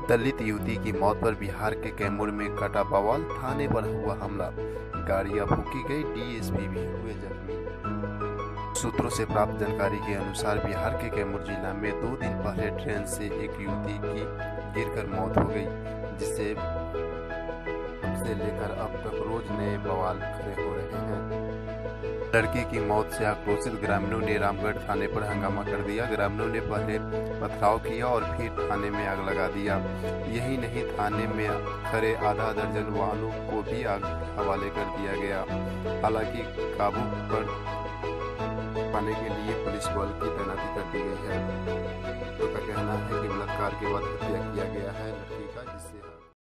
दलित युवती की मौत पर बिहार के कैमूर में कटा बवाल, थाने पर हुआ हमला, गाड़ियां फूंकी गई, डीएसपी भी हुए जख्मी। सूत्रों से प्राप्त जानकारी के अनुसार बिहार के कैमूर जिला में 2 दिन पहले ट्रेन से एक युवती की गिरकर मौत हो गई, जिससे लेकर अब तक रोज नए बवाल खड़े हो रहे हैं। लड़की की मौत से आक्रोशित ग्रामीणों ने रामगढ़ थाने पर हंगामा कर दिया। ग्रामीणों ने पहले पथराव किया और फिर थाने में आग लगा दिया। यही नहीं, थाने में खड़े आधा दर्जन वाहनों को भी आग हवाले कर दिया गया। हालांकि काबू पर पाने के लिए पुलिस बल की तैनाती कर दी गई है। तो का कहना है कि बलात्कार के बाद हत्या किया गया है लड़की का, जिससे